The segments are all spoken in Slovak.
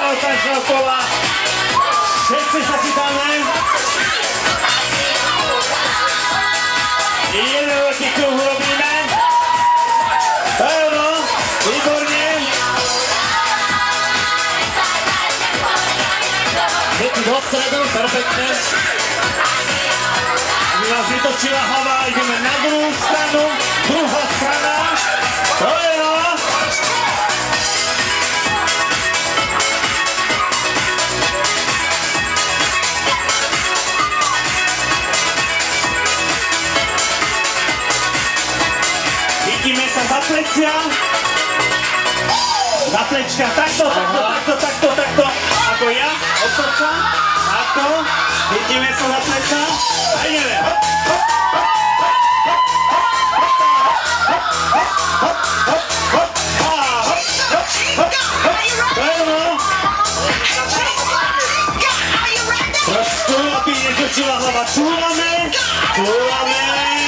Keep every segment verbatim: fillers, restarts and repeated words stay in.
druhého tančného kola. Všetci sa chytáme. Jeden veľký kruh urobíme. To je ono, výborne. Všetci do stredu, perfektne. Aby nás vytočila hlava, ideme na druhú stranu. Druhá strana. To je ono. Chytíme sa za plecia. Za plečka, takto, takto, takto, takto, takto. Ako ja, od srdca. Takto. Chytíme sa za pleca. A ideme. Hop, hop, hop, hop, hop, hop, hop, hop, hop, hop, hop. To je ono. Trošku, aby netočila hlava. Túlame, túlame.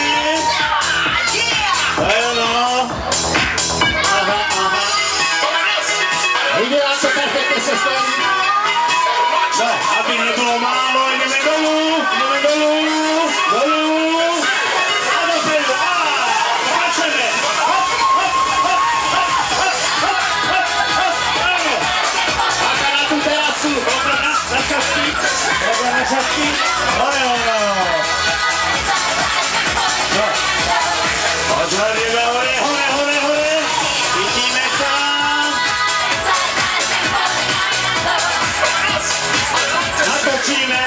To je ono. Aha, aha. Ide nám to perfektne, sester. No, aby nebolo málo, ideme dolu, ideme dolu, dolu. A dopredu, á, skáčeme. Hop, hop, hop, hop, hop, hop, hop, hop, áno. Páka na tú terasu, dobra na, na časky, dobra na časky. To je ono. No. Odhľadíme hore, hore, hore, hore. Vidíme sa. Natočíme.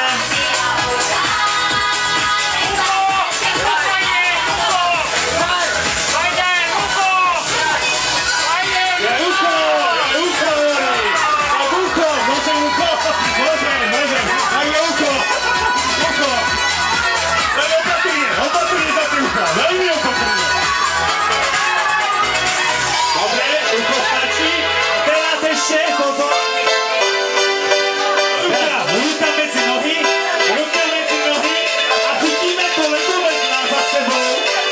Je ucho, je ucho, je ucho, môžem ucho, môžem, môžem, tak je ucho, ucho. Veľmi opatrne, opatrne za tým ucha, veľmi opatrne. Dobre, ucho stačí. A teraz ešte, pozor. Ruka, ruka medzi nohy, ruka medzi nohy a chytíme to ledovedná za sebou.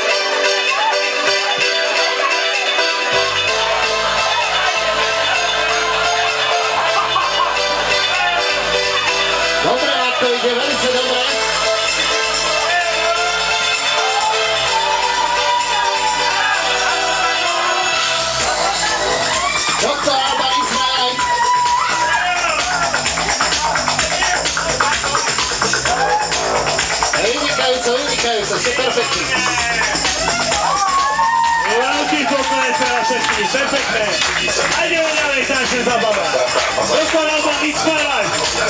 Dobre, ak to ide veľmi dobre. Doktor Alban Ismail. Vynikajúco, vynikajúco, ste perfektní. Veľký poklon pre všetkých, perfektné. A ideme ďalej, tančne zabava. Doktor Alban Ismail.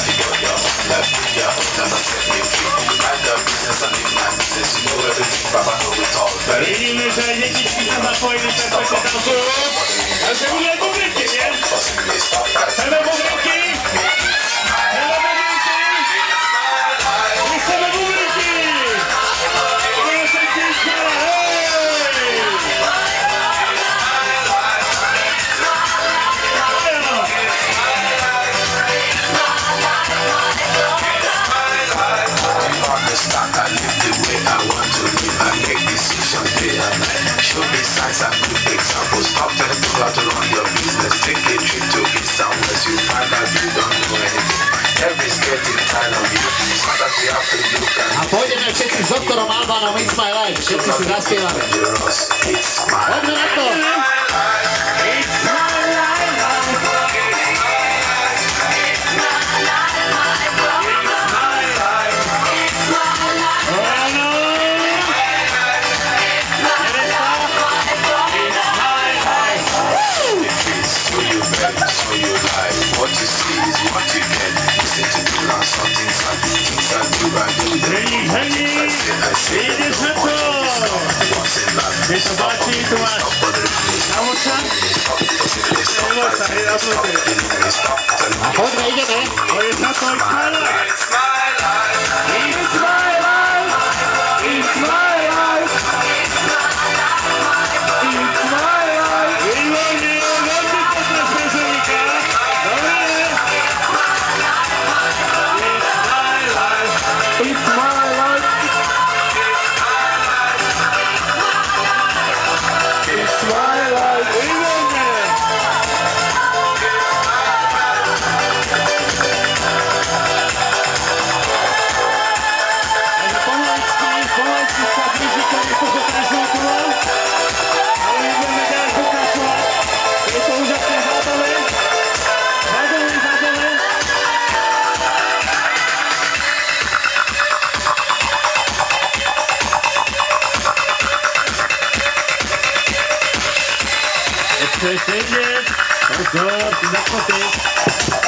Vidíme, že aj detičky sa zapojili, perfektne tancujú. Takže budú aj bublinky, nie? Chceme bublinky? Chceme bublinky? My chceme bublinky! Ideme všetci skoro, hej! Ajano! Show me signs and good examples. Stop telling people how to run your business. Take a trip to east and west. You find out you don't know anything. Every's getting tired of you. Sometimes you have to look at A pôjdeme všetci s doktorom Albanom It's My Life. Všetci si zaspievame. Poďme na to. It's my life. What you see is what you get. Listen to the last something I do, things I do, I do them. Hej, hej, ideš na to. Vieš sa páči, tu máš namoča. Namoča, hej, namoča. A poďme, ideme. Poďme na to, It's my life. It's my life. It's my life. It's my life. It's my life. Výborný, veľký potres pre želíka. Dobre. It's my life. It's my life. Výborné. ešte ide. Pozor, si zapnutý.